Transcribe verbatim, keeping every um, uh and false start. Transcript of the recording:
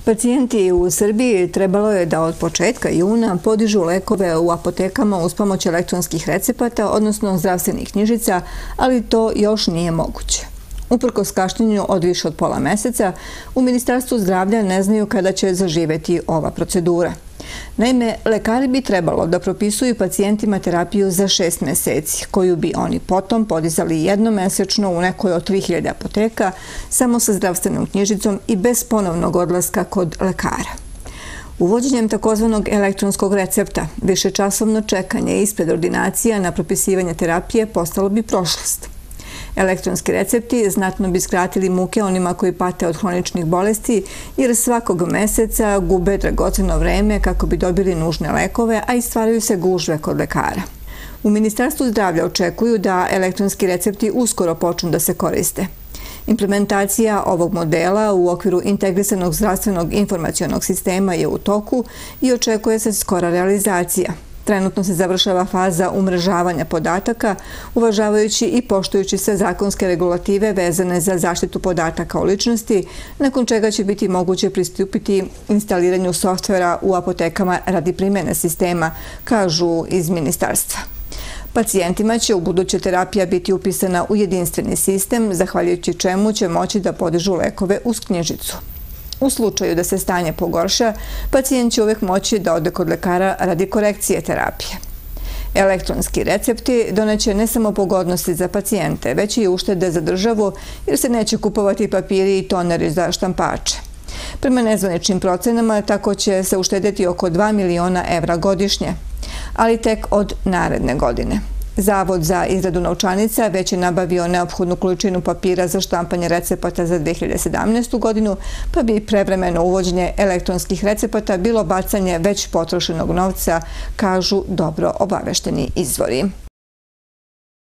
Pacijenti u Srbiji trebalo je da od početka juna podižu lekove u apotekama uz pomoć elektronskih recepata, odnosno zdravstvenih knjižica, ali to još nije moguće. Uprkos kašnjenju od više od pola meseca, u Ministarstvu zdravlja ne znaju kada će zaživeti ova procedura. Naime, lekari bi trebalo da propisuju pacijentima terapiju za šest meseci, koju bi oni potom podizali jednomesečno u nekoj od tri hiljade apoteka, samo sa zdravstvenom knjižicom i bez ponovnog odlaska kod lekara. Uvođenjem takozvanog elektronskog recepta, višečasovno čekanje ispred ordinacija na propisivanje terapije postalo bi prošlost. Elektronski recepti znatno bi skratili muke onima koji pate od hroničnih bolesti, jer svakog meseca gube dragoceno vreme kako bi dobili nužne lekove, a i stvaraju se gužve kod lekara. U Ministarstvu zdravlja očekuju da elektronski recepti uskoro počnu da se koriste. Implementacija ovog modela u okviru integrisanog zdravstvenog informacionog sistema je u toku i očekuje se skora realizacija. Trenutno se završava faza umrežavanja podataka, uvažavajući i poštujući sve zakonske regulative vezane za zaštitu podataka o ličnosti, nakon čega će biti moguće pristupiti instaliranju softvera u apotekama radi primjene sistema, kažu iz ministarstva. Pacijentima će u buduće terapija biti upisana u jedinstveni sistem, zahvaljujući čemu će moći da podižu lekove uz knjižicu. U slučaju da se stanje pogorša, pacijent će uvek moći da ode kod lekara radi korekcije terapije. Elektronski recepti doneće ne samo pogodnosti za pacijente, već i uštede za državu, jer se neće kupovati papiri i toneri za štampače. Prema nezvaničnim procenama, tako će se uštedeti oko dva miliona evra godišnje, ali tek od naredne godine. Zavod za izradu novčanica već je nabavio neophodnu količinu papira za štampanje recepata za dve hiljade sedamnaestu. godinu, pa bi prevremeno uvođenje elektronskih recepata bilo bacanje već potrošenog novca, kažu dobro obavešteni izvori.